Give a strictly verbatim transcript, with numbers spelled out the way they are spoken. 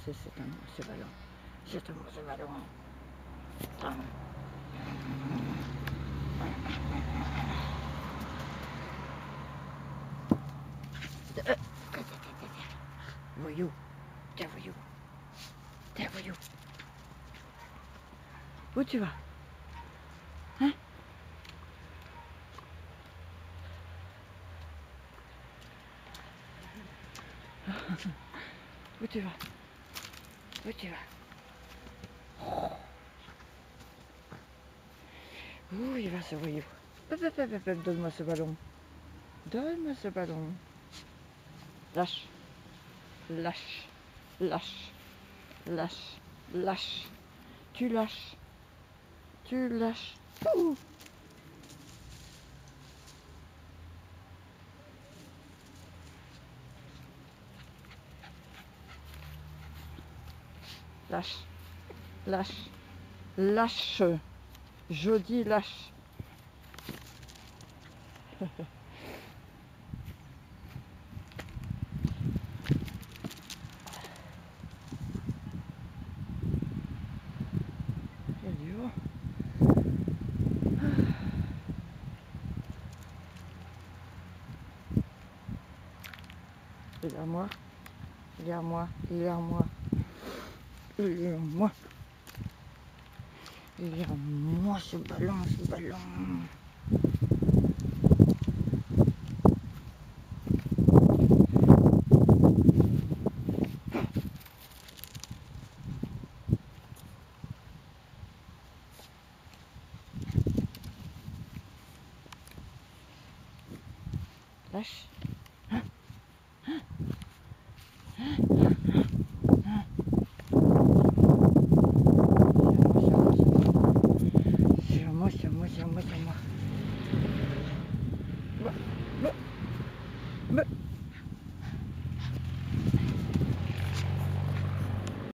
c'est à moi ce ballon. C'est à moi ce ballon. Attends. Euh, voyou. Tiens, voyou. Tiens, voyou. Où tu vas? Hein? Où tu vas? Où tu vas? Où il va ce voyou? Donne-moi ce ballon. Donne-moi ce ballon. Lâche. Lâche. Lâche. Lâche. Lâche. Tu lâches. Tu lâches. Ouh. Lâche. Lâche. Lâche. Je dis lâche. Il est à moi, il est à moi, il est à moi, il est à moi, il est à moi ce ballon, ce ballon. Lâche. C'est à moi, c'est à moi, c'est à moi, c'est à moi.